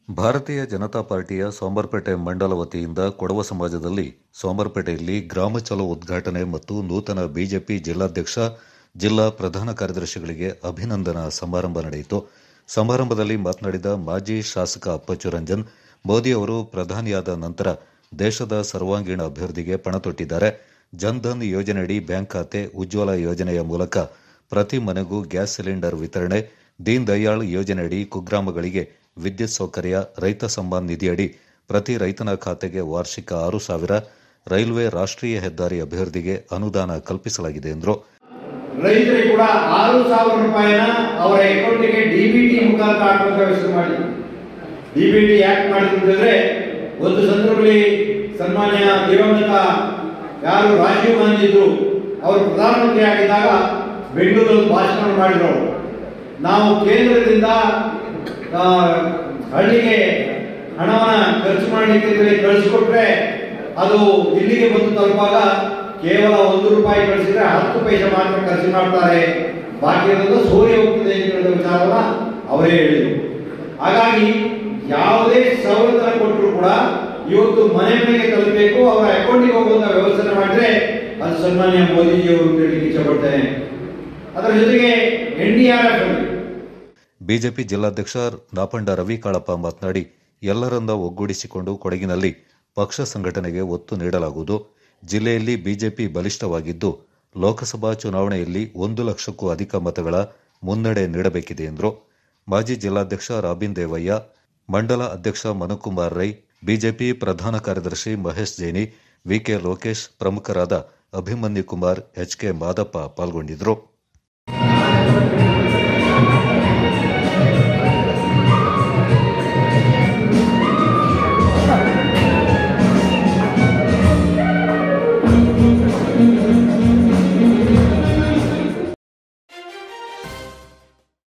ಭಾರತೀಯ ಜನತಾ ಪಾರ್ಟಿಯ ಸೋಮವಾರಪೇಟೆ ಮಂಡಲ ವತಿಯಿಂದ ಕೊಡವ ಸಮಾಜದಲ್ಲಿ ಸೋಮವಾರಪೇಟೆಯಲ್ಲಿ ಗ್ರಾಮ ಚಲೋ ಉದ್ಘಾಟನೆ ಮತ್ತು ನೂತನ ಬಿಜೆಪಿ ಜಿಲ್ಲಾಧ್ಯಕ್ಷ, ಜಿಲ್ಲಾ ಪ್ರಧಾನ ಕಾರ್ಯದರ್ಶಿಗಳಿಗೆ ಅಭಿನಂದನಾ ಸಮಾರಂಭ ನಡೆಯಿತು. ಸಮಾರಂಭದಲ್ಲಿ ಮಾತನಾಡಿದ ಮಾಜಿ ಶಾಸಕ ಅಪ್ಪಚ್ಚು ರಂಜನ್, ಮೋದಿ ಅವರು ಪ್ರಧಾನಿಯಾದ ನಂತರ ದೇಶದ ಸರ್ವಾಂಗೀಣ ಅಭಿವೃದ್ಧಿಗೆ ಪಣ ತೊಟ್ಟಿದ್ದಾರೆ. ಜನ್ಧನ್ ಯೋಜನೆಯಡಿ ಬ್ಯಾಂಕ್ ಖಾತೆ, ಉಜ್ವಲ ಯೋಜನೆಯ ಮೂಲಕ ಪ್ರತಿ ಮನೆಗೂ ಗ್ಯಾಸ್ ಸಿಲಿಂಡರ್ ವಿತರಣೆ, ದೀನ್ ದಯಾಳ್ ಯೋಜನೆಯಡಿ ಕುಗ್ರಾಮಗಳಿಗೆ ವಿದ್ಯುತ್ ಸೌಕರ್ಯ, ರೈತ ಸಮ್ಮಾನ್ ನಿಧಿಯಡಿ ಪ್ರತಿ ರೈತನ ಖಾತೆಗೆ ವಾರ್ಷಿಕ 6,000, ರೈಲ್ವೆ, ರಾಷ್ಟ್ರೀಯ ಹೆದ್ದಾರಿ ಅಭಿವೃದ್ಧಿಗೆ ಅನುದಾನ ಕಲ್ಪಿಸಲಾಗಿದೆ ಎಂದರು. ರೈತರಿಗೆ ಕೂಡ 6,000 ರೂಪಾಯಿನ ಅವರ ಅಕೌಂಟ್ಗೆ ಡಿಬಿಟಿ ಮುಖಾಂತರ ಹಾಕುವಂತ ವ್ಯವಸ್ಥೆ ಮಾಡಿ. ಡಿಬಿಟಿ ಯಾಕೆ ಮಾಡಿದ್ರೆ, ಒಂದು ಸಂದರ್ಭದಲ್ಲಿ ಸನ್ಮಾನ್ಯ ದಿವಂಗತ ಯಾರು ರಾಜೀವ್ ಗಾಂಧಿ ಇದ್ರು, ಅವರು ಪ್ರಧಾನಮಂತ್ರಿ ಆಗಿದ್ದಾಗ ಬೆಂಗಳೂರಲ್ಲಿ ಭಾಷಣ ಮಾಡಿದ್ರು. ನಾವು ಕೇಂದ್ರದಿಂದ ಹಳ್ಳಿಗೆ ಹಣವನ್ನ ಖರ್ಚು ಮಾಡಲಿಕ್ಕೆ ಕಳಿಸಿಕೊಟ್ರೆ ಅದು ಇಲ್ಲಿಗೆ ಬಂದು ತಲುಪಾಗ ಕೇವಲ 1 ರೂಪಾಯಿ ಕಳಿಸಿದ್ರೆ 10 ಪೈಸೆ ಮಾತ್ರ ಖರ್ಚು ಮಾಡ್ತಾರೆ, ಬಾಕಿ ಇರೋದು ಸೂರ್ಯ ಹೋಗ್ತದೆ ಅಂತ ವಿಚಾರವನ್ನ ಅವರೇ ಹೇಳಿದರು. ಹಾಗಾಗಿ ಯಾವುದೇ ಸವಲತ್ತನ್ನು ಕೊಟ್ಟರು ಕೂಡ ಇವತ್ತು ಮನೆ ಮನೆಗೆ ತಲುಪಬೇಕು, ಅವರ ಅಕೌಂಟಿಗೆ ಹೋಗುವಂತ ವ್ಯವಸ್ಥೆ ಮಾಡಿದ್ರೆ ಅದು ಸನ್ಮಾನ್ಯ ಮೋದಿಜಿಯವರು ಹೇಳಲಿಕ್ಕೆ ಇಷ್ಟಪಡ್ತೇನೆ. ಅದರ ಜೊತೆಗೆ NDRF ಬಿಜೆಪಿ ಜಿಲ್ಲಾಧ್ಯಕ್ಷ ನಾಪಂಡ ರವಿ ಕಾಳಪ್ಪ ಮಾತನಾಡಿ, ಎಲ್ಲರನ್ನ ಒಗ್ಗೂಡಿಸಿಕೊಂಡು ಕೊಡಗಿನಲ್ಲಿ ಪಕ್ಷ ಸಂಘಟನೆಗೆ ಒತ್ತು ನೀಡಲಾಗುವುದು. ಜಿಲ್ಲೆಯಲ್ಲಿ ಬಿಜೆಪಿ ಬಲಿಷ್ಠವಾಗಿದ್ದು, ಲೋಕಸಭಾ ಚುನಾವಣೆಯಲ್ಲಿ 1 ಲಕ್ಷಕ್ಕೂ ಅಧಿಕ ಮತಗಳ ಮುನ್ನಡೆ ನೀಡಬೇಕಿದೆ ಎಂದರು. ಮಾಜಿ ಜಿಲ್ಲಾಧ್ಯಕ್ಷ ರಾಬಿನ್ ದೇವಯ್ಯ, ಮಂಡಲ ಅಧ್ಯಕ್ಷ ಮನುಕುಮಾರ್ ರೈ, ಬಿಜೆಪಿ ಪ್ರಧಾನ ಕಾರ್ಯದರ್ಶಿ ಮಹೇಶ್ ಜೈನಿ, ವಿಕೆ ಲೋಕೇಶ್, ಪ್ರಮುಖರಾದ ಅಭಿಮನ್ಯು ಕುಮಾರ್, HK ಮಾದಪ್ಪ ಪಾಲ್ಗೊಂಡಿದ್ದರು.